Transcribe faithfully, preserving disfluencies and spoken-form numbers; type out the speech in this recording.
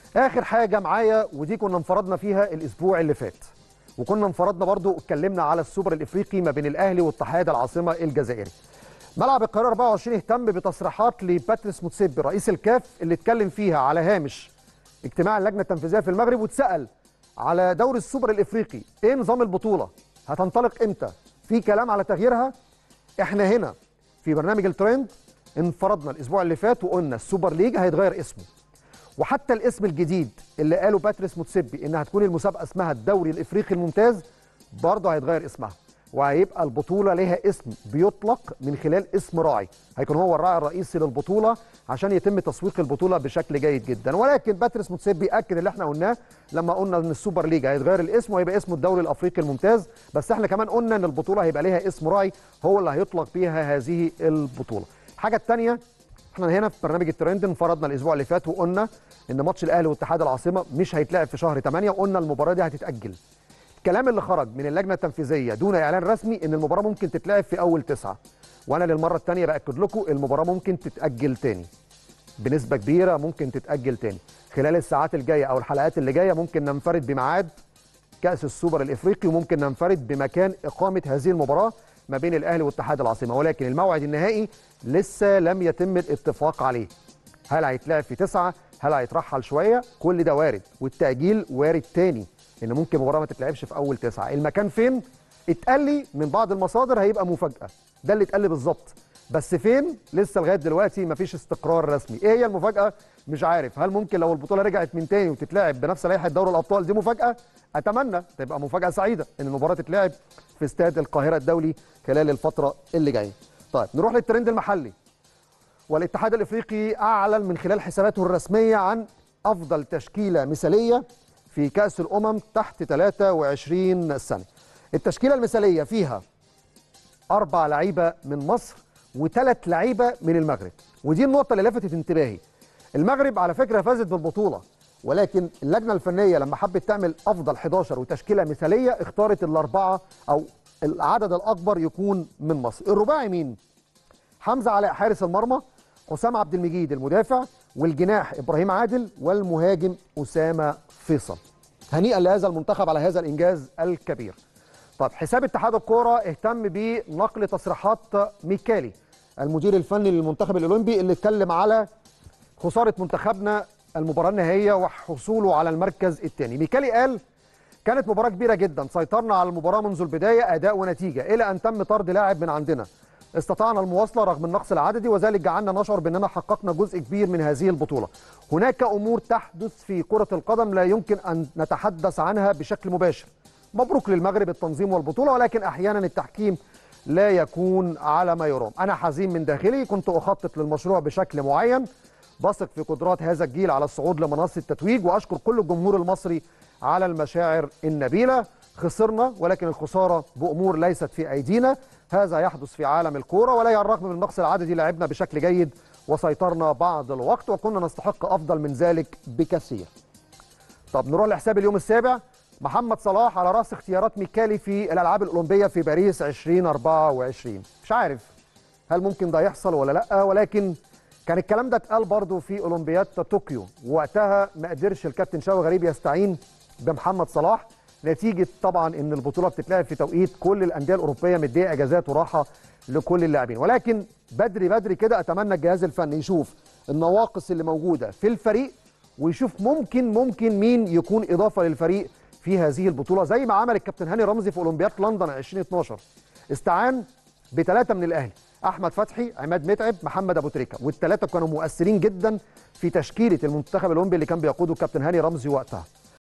اخر حاجه معايا ودي كنا انفردنا فيها الاسبوع اللي فات، وكنا انفردنا برضو اتكلمنا على السوبر الافريقي ما بين الاهلي واتحاد العاصمه الجزائري. ملعب القاهره أربعة وعشرين اهتم بتصريحات لباتريس موتسيبي رئيس الكاف اللي اتكلم فيها على هامش اجتماع اللجنه التنفيذيه في المغرب، واتسال على دوري السوبر الافريقي ايه نظام البطوله؟ هتنطلق امتى؟ في كلام على تغييرها؟ احنا هنا في برنامج الترند انفردنا الاسبوع اللي فات وقلنا السوبر ليج هيتغير اسمه، وحتى الاسم الجديد اللي قاله باتريس موتسيبي انها هتكون المسابقه اسمها الدوري الافريقي الممتاز برضه هيتغير اسمها، وهيبقى البطوله ليها اسم بيطلق من خلال اسم راعي، هيكون هو الراعي الرئيسي للبطوله عشان يتم تسويق البطوله بشكل جيد جدا. ولكن باتريس موتسيبي اكد اللي احنا قلناه لما قلنا ان السوبر ليج هيتغير الاسم وهيبقى اسمه الدوري الافريقي الممتاز، بس احنا كمان قلنا ان البطوله هيبقى ليها اسم راعي هو اللي هيطلق بيها هذه البطوله. الحاجه الثانيه، احنا هنا في برنامج الترند انفردنا الاسبوع اللي فات وقلنا ان ماتش الاهلي واتحاد العاصمه مش هيتلعب في شهر ثمانية، وقلنا المباراه دي هتتاجل. الكلام اللي خرج من اللجنه التنفيذيه دون اعلان رسمي ان المباراه ممكن تتلعب في اول تسعة، وانا للمره الثانيه باكد لكم المباراه ممكن تتاجل تاني بنسبه كبيره، ممكن تتاجل تاني خلال الساعات الجايه او الحلقات اللي جايه. ممكن ننفرد بميعاد كاس السوبر الافريقي وممكن ننفرد بمكان اقامه هذه المباراه ما بين الاهلي واتحاد العاصمه، ولكن الموعد النهائي لسه لم يتم الاتفاق عليه. هل هيتلعب في تسعة؟ هل هيترحل شويه؟ كل ده وارد، والتاجيل وارد تاني ان ممكن المباراه ما تتلعبش في اول تسعة. المكان فين؟ اتقال لي من بعض المصادر هيبقى مفاجاه، ده اللي اتقال لي بالظبط، بس فين لسه لغايه دلوقتي مفيش استقرار رسمي. ايه هي المفاجاه؟ مش عارف. هل ممكن لو البطوله رجعت من تاني وتتلعب بنفس لائحه دوري الابطال دي مفاجاه؟ اتمنى تبقى مفاجاه سعيده ان المباراه تتلعب في استاد القاهره الدولي خلال الفتره اللي جايه. طيب نروح للترند المحلي. والاتحاد الافريقي اعلن من خلال حساباته الرسميه عن افضل تشكيله مثاليه في كاس الامم تحت ثلاثة وعشرين سنه. التشكيله المثاليه فيها اربع لعيبه من مصر وثلاث لعيبه من المغرب، ودي النقطه اللي لفتت انتباهي. المغرب على فكره فازت بالبطوله، ولكن اللجنه الفنيه لما حبت تعمل افضل حداشر وتشكيله مثاليه اختارت الاربعه او العدد الاكبر يكون من مصر. الرباعي مين؟ حمزه علاء حارس المرمى، حسام عبد المجيد المدافع، والجناح ابراهيم عادل، والمهاجم اسامه فيصل. هنيئا لهذا المنتخب على هذا الانجاز الكبير. طب حساب اتحاد الكوره اهتم بنقل تصريحات ميكالي المدير الفني للمنتخب الاولمبي اللي اتكلم على خساره منتخبنا المباراه النهائيه وحصوله على المركز الثاني. ميكالي قال كانت مباراه كبيره جدا، سيطرنا على المباراه منذ البدايه اداء ونتيجه الى ان تم طرد لاعب من عندنا. استطعنا المواصله رغم النقص العددي وذلك جعلنا نشعر باننا حققنا جزء كبير من هذه البطوله. هناك امور تحدث في كره القدم لا يمكن ان نتحدث عنها بشكل مباشر. مبروك للمغرب التنظيم والبطوله، ولكن احيانا التحكيم لا يكون على ما يرام. انا حزين من داخلي، كنت اخطط للمشروع بشكل معين، بثق في قدرات هذا الجيل على الصعود لمنصه التتويج، واشكر كل الجمهور المصري على المشاعر النبيله. خسرنا ولكن الخساره بامور ليست في ايدينا، هذا يحدث في عالم الكوره، ولا على الرغم من النقص العددي لعبنا بشكل جيد وسيطرنا بعض الوقت وكنا نستحق افضل من ذلك بكثير. طب نروح لحساب اليوم السابع. محمد صلاح على راس اختيارات ميكالي في الالعاب الاولمبيه في باريس ألفين وأربعة وعشرين. مش عارف هل ممكن ده يحصل ولا لا، ولكن كان الكلام ده اتقال برضه في اولمبياد طوكيو، وقتها ما قدرش الكابتن شوقي غريب يستعين بمحمد صلاح نتيجه طبعا ان البطوله بتتلعب في توقيت كل الانديه الاوروبيه مديه اجازات وراحه لكل اللاعبين. ولكن بدري بدري كده اتمنى الجهاز الفني يشوف النواقص اللي موجوده في الفريق ويشوف ممكن ممكن مين يكون اضافه للفريق في هذه البطوله، زي ما عمل الكابتن هاني رمزي في اولمبياد لندن ألفين واثناشر. استعان بثلاثه من الاهلي، احمد فتحي، عماد متعب، محمد ابو تريكه، والثلاثه كانوا مؤثرين جدا في تشكيله المنتخب الاولمبي اللي كان بيقوده الكابتن هاني رمزي وقتها.